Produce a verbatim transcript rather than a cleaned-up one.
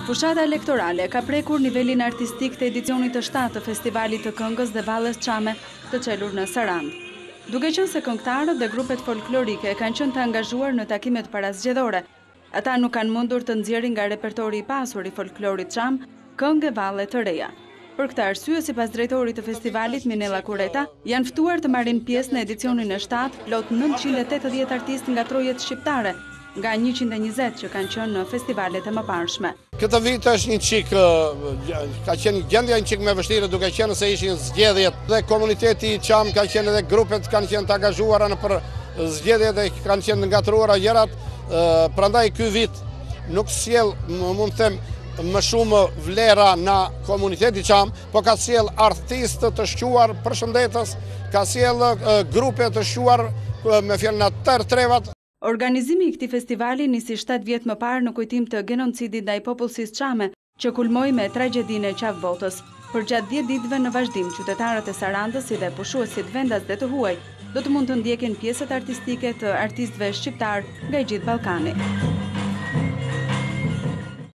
Fushata elektorale ka prekur nivelin artistik të edicionit të shtatë të festivalit të këngës dhe valles Çame të qelur në Sarandë. Duke qenë se këngëtarët dhe grupet folklorike kanë qenë të angazhuar në takimet parazgjedhore, ata nuk kanë mundur të nxjerrin nga repertori i pasur i folklorit Çam këngë valle të reja. Për këtë arsye, sipas drejtorit të festivalit Minella Kureta, janë ftuar të marrin pjesë në edicionin e shtatë plot nëntëqind e tetëdhjetë artistë nga trojet shqiptare, nga njëqind e njëzet që kanë qenë në festivalet e mëparshme. Këtë vit është një çik, ka qenë gjendja një çik me vështirë duke qenë se ishin zgjedhjet dhe komuniteti i Çam ka qenë dhe grupet kanë qenë të angazhuara në për zgjedhjet dhe kanë qenë ngatruara gjërat, prandaj ky vit nuk sjell, mund të them, më shumë vlera në komuniteti Çam, po ka sjell artistë të shquar përshëndetës, ka sjell grupe të shquar me fjalën e tërë trevat. Organizimi i këtij festivali nisi shtatë vjet më parë në kujtim të genocidit ndaj popullsisë Çame, që kulmoi me tragjedinë e Qafbotës. Për gjatë dhjetë ditëve në vazhdim, qytetarët e Sarandës si dhe pushuesit vendas dhe të huaj do të mund të ndjekin pjesët artistike të artistëve shqiptar nga i gjithë Ballkani.